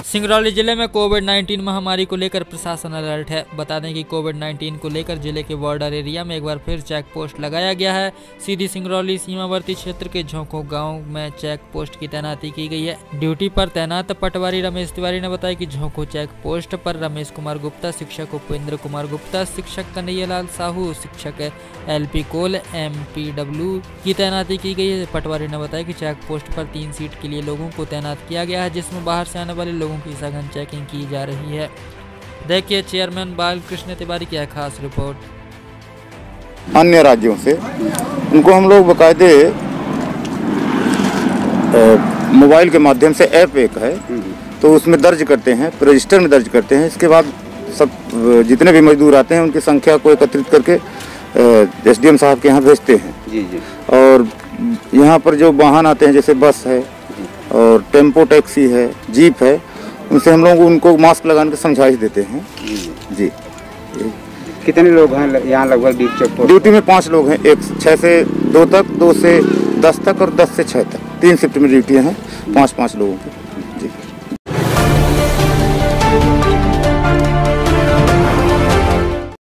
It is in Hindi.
सिंगरौली जिले में कोविड-19 महामारी को लेकर प्रशासन अलर्ट है। बता दें कि कोविड-19 को लेकर जिले के बॉर्डर एरिया में एक बार फिर चेक पोस्ट लगाया गया है। सीधी सिंगरौली सीमावर्ती क्षेत्र के झोंको गांव में चेक पोस्ट की तैनाती की गई है। ड्यूटी पर तैनात पटवारी रमेश तिवारी ने बताया कि झोंको चेक पोस्ट पर रमेश कुमार गुप्ता, शिक्षक उपेंद्र कुमार गुप्ता, शिक्षक कन्हैयालाल साहू, शिक्षक LP कोल MPW की तैनाती की गई है। पटवारी ने बताया कि चेक पोस्ट पर 3 सीट के लिए लोगों को तैनात किया गया है, जिसमें बाहर से आने वाले लोगों की सघन चेकिंग की जा रही है। देखिए चेयरमैन बालकृष्ण तिवारी की खास रिपोर्ट। अन्य राज्यों से उनको हम लोग बाकायदे मोबाइल के माध्यम से ऐप एक है तो उसमें दर्ज करते हैं, रजिस्टर में दर्ज करते हैं। इसके बाद सब जितने भी मजदूर आते हैं उनकी संख्या को एकत्रित करके SDM साहब के यहाँ भेजते हैं। जी। और यहाँ पर जो वाहन आते हैं जैसे बस है और टेम्पो टैक्सी है, जीप है, उनसे हम लोग उनको मास्क लगाने की समझाइश देते हैं। जी। कितने लोग हैं यहाँ लगभग ड्यूटी में 5 लोग हैं, 6 से 2 तक, 2 से 10 तक और 10 से 6 तक। 3 शिफ्ट में ड्यूटी हैं 5-5 लोगों की। जी।